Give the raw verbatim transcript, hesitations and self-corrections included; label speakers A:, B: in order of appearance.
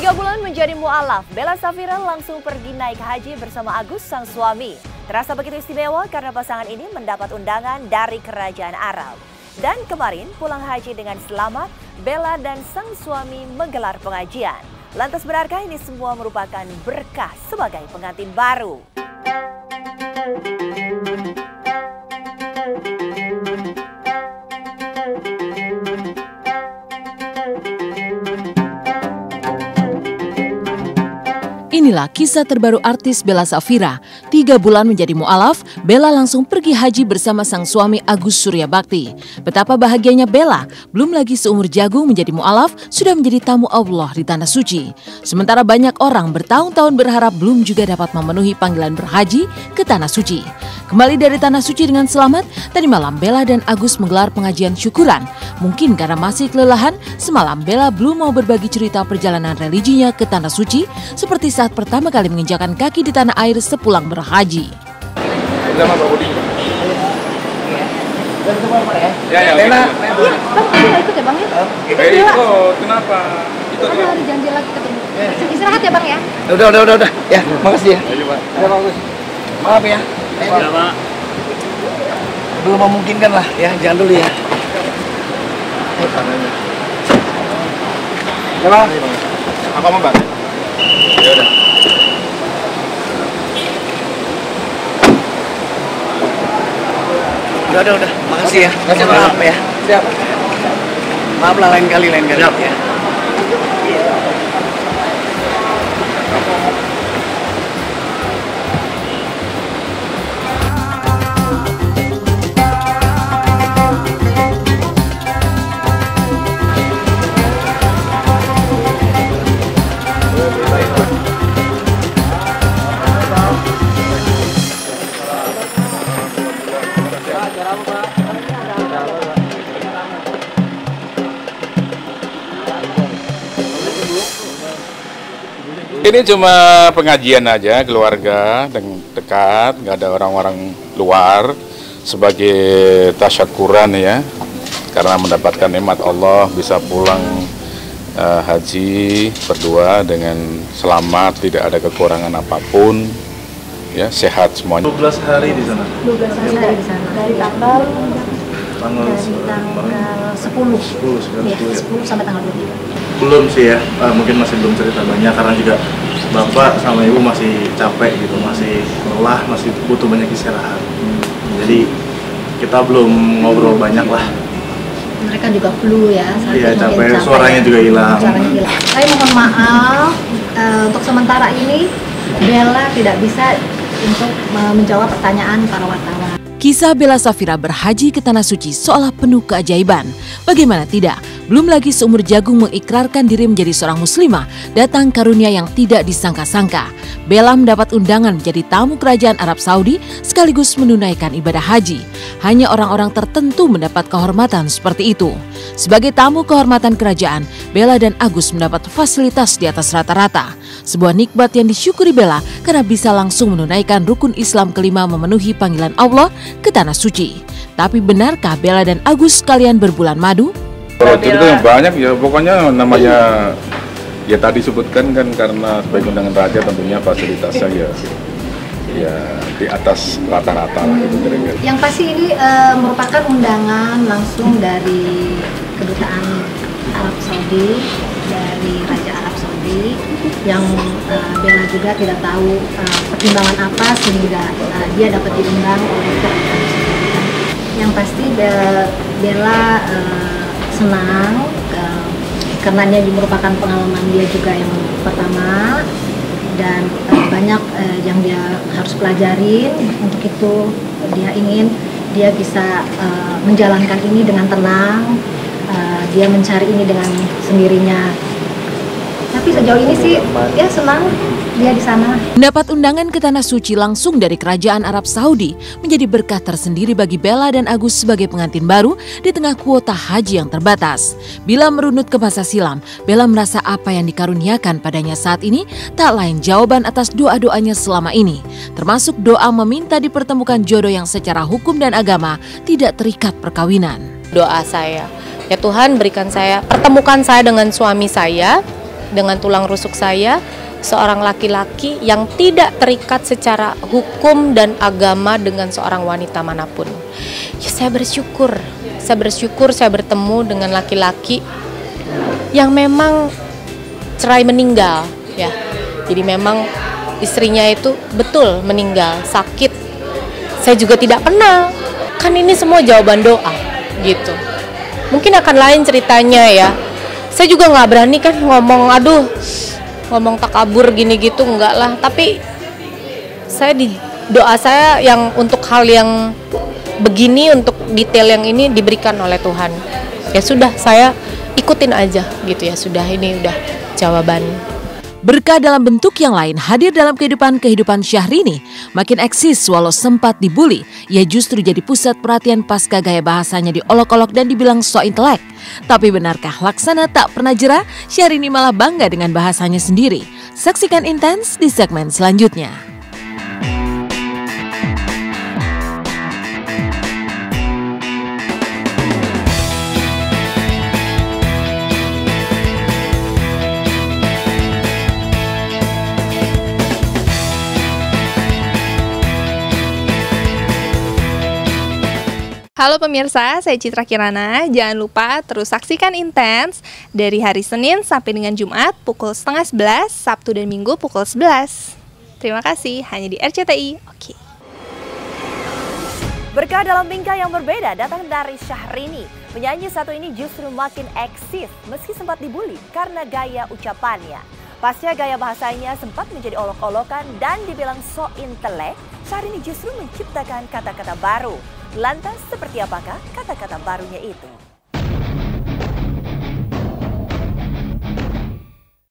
A: Tiga bulan menjadi mu'alaf, Bella Safira langsung pergi naik haji bersama Agus sang suami. Terasa begitu istimewa karena pasangan ini mendapat undangan dari kerajaan Arab. Dan kemarin pulang haji dengan selamat, Bella dan sang suami menggelar pengajian. Lantas benarkah ini semua merupakan berkah sebagai pengantin baru?
B: Inilah kisah terbaru artis Bella Safira. Tiga bulan menjadi mu'alaf, Bella langsung pergi haji bersama sang suami Agus Suryabakti. Betapa bahagianya Bella, belum lagi seumur jagung menjadi mu'alaf, sudah menjadi tamu Allah di Tanah Suci. Sementara banyak orang bertahun-tahun berharap belum juga dapat memenuhi panggilan berhaji ke Tanah Suci. Kembali dari Tanah Suci dengan selamat, tadi malam Bella dan Agus menggelar pengajian syukuran. Mungkin karena masih kelelahan, semalam Bella belum mau berbagi cerita perjalanan religinya ke Tanah Suci, seperti saat pertama kali menginjakan kaki di tanah air sepulang berhaji.
C: Sama Pak Budi. Ya, ya,
D: Lena, Bang, ikut ya Bang ya?
C: Ikut, ikut. Kenapa? Itu
D: Ada hari janji lagi ketemu. Istirahat ya Bang ya?
E: Udah, udah, udah, udah. Ya, makasih ya.
C: Ayo, Pak.
E: Ya, bagus. Maaf ya.
C: Ya, Pak.
E: Belum memungkinkan lah ya, jangan dulu ya.
C: Ya, Bang. Apa mau, Bang? Ya udah.
E: Udah, udah, udah. Makasih ya. Makasih, maaf ya.
C: Siap.
E: Maaf lah lain kali, lain kali.
C: Siap.
E: Ya.
C: Ini cuma pengajian aja, keluarga dan dekat, nggak ada orang-orang luar, sebagai tasyakuran ya, karena mendapatkan nikmat Allah bisa pulang uh, haji berdua dengan selamat, tidak ada kekurangan apapun, ya sehat semuanya.
F: dua belas hari di sana.
D: dua belas hari di sana. Dari tanggal
F: Tanggal
D: dari tanggal sepuluh.
F: sepuluh,
D: Ya, sepuluh sampai tanggal dua puluh tiga.
F: Belum sih ya, uh, mungkin masih belum cerita banyak karena juga bapak sama ibu masih capek gitu, masih lelah, masih butuh banyak istirahat. Jadi kita belum ngobrol banyak lah.
D: Mereka juga flu ya.
F: Iya,
D: saking
F: capek,
D: mungkin
F: suaranya juga hilang.
D: Suaranya hilang. Saya mohon maaf uh, untuk sementara ini Bella tidak bisa untuk uh, menjawab pertanyaan para wartawan.
B: Kisah Bella Safira berhaji ke Tanah Suci seolah penuh keajaiban. Bagaimana tidak? Belum lagi seumur jagung mengikrarkan diri menjadi seorang muslimah, datang karunia yang tidak disangka-sangka. Bella mendapat undangan menjadi tamu kerajaan Arab Saudi sekaligus menunaikan ibadah haji. Hanya orang-orang tertentu mendapat kehormatan seperti itu. Sebagai tamu kehormatan kerajaan, Bella dan Agus mendapat fasilitas di atas rata-rata. Sebuah nikmat yang disyukuri Bella karena bisa langsung menunaikan rukun Islam kelima memenuhi panggilan Allah ke Tanah Suci. Tapi benarkah Bella dan Agus sekalian berbulan madu?
C: Kalau cerita yang banyak ya, pokoknya namanya ya tadi sebutkan kan karena sebagai undangan raja tentunya fasilitasnya ya ya di atas rata-rata lah itu kira-kira.
D: Yang pasti ini uh, merupakan undangan langsung dari kedutaan Arab Saudi, dari Raja Arab Saudi, yang uh, Bella juga tidak tahu uh, pertimbangan apa sehingga uh, dia dapat diundang oleh kerajaan Saudi. Yang pasti Bella, Bella uh, senang uh, karena ini merupakan pengalaman dia juga yang pertama, dan uh, banyak uh, yang dia harus pelajarin. Untuk itu dia ingin dia bisa uh, menjalankan ini dengan tenang, uh, dia mencari ini dengan sendirinya. Tapi sejauh ini sih dia senang dia di sana.
B: Mendapat undangan ke Tanah Suci langsung dari kerajaan Arab Saudi menjadi berkah tersendiri bagi Bella dan Agus sebagai pengantin baru di tengah kuota haji yang terbatas. Bila merunut ke masa silam, Bella merasa apa yang dikaruniakan padanya saat ini tak lain jawaban atas doa-doanya selama ini, termasuk doa meminta dipertemukan jodoh yang secara hukum dan agama tidak terikat perkawinan.
G: Doa saya, ya Tuhan berikan saya, pertemukan saya dengan suami saya dengan tulang rusuk saya, seorang laki-laki yang tidak terikat secara hukum dan agama dengan seorang wanita manapun. Ya, saya bersyukur, saya bersyukur saya bertemu dengan laki-laki yang memang cerai meninggal, ya. Jadi memang istrinya itu betul meninggal, sakit. Saya juga tidak kenal. Kan ini semua jawaban doa, gitu. Mungkin akan lain ceritanya ya. Saya juga nggak berani kan ngomong, aduh, ngomong takabur gini gitu, enggak lah. Tapi saya di doa saya yang untuk hal yang begini, untuk detail yang ini diberikan oleh Tuhan. Ya sudah, saya ikutin aja gitu ya. Sudah, ini udah jawaban.
B: Berkah dalam bentuk yang lain hadir dalam kehidupan-kehidupan Syahrini. Makin eksis walau sempat dibully, ia justru jadi pusat perhatian pasca gaya bahasanya diolok-olok dan dibilang so intelek. Tapi benarkah Laksana tak pernah jera? Syahrini malah bangga dengan bahasanya sendiri. Saksikan Intens di segmen selanjutnya.
H: Halo pemirsa, saya Citra Kirana. Jangan lupa terus saksikan Intens dari hari Senin sampai dengan Jumat pukul setengah sebelas, Sabtu dan Minggu pukul sebelas. Terima kasih, hanya di R C T I. Oke.
A: Berkah dalam bingkai yang berbeda datang dari Syahrini. Penyanyi satu ini justru makin eksis meski sempat dibully karena gaya ucapannya. Pasca gaya bahasanya sempat menjadi olok-olokan dan dibilang so intelek, Syahrini justru menciptakan kata-kata baru. Lantas seperti apakah kata-kata barunya itu?